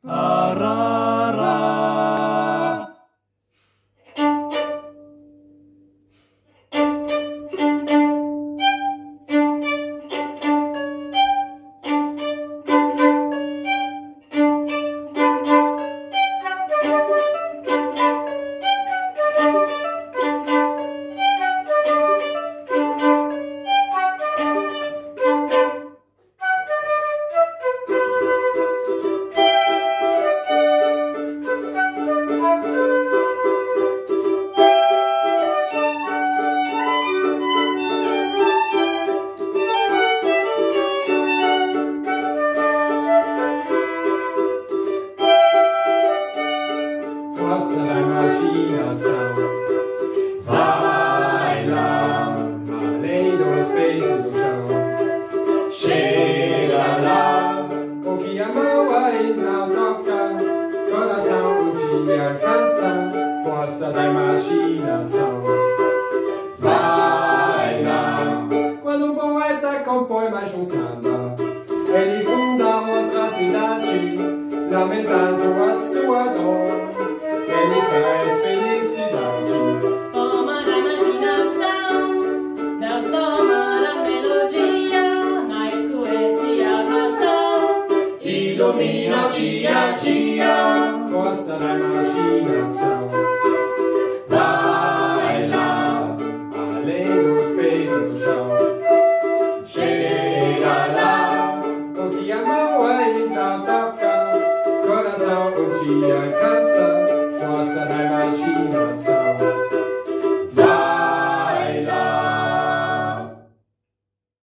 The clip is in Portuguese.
Arara. Força da imaginação, vai lá, além dos pés e do chão. Chega lá, o que a mão ainda toca, coração te alcança. Força da imaginação, vai lá. Quando um poeta compõe mais um samba, ele funda outra cidade, lamentando a sua dor. Ele faz felicidade. Forma da imaginação, da forma da melodia, mas escurece a razão, Ilumina o dia a dia. Força da imaginação, vai lá, além dos pés e do chão. Chega lá, o que a mão ainda toca, coração te alcança. Força da imaginação.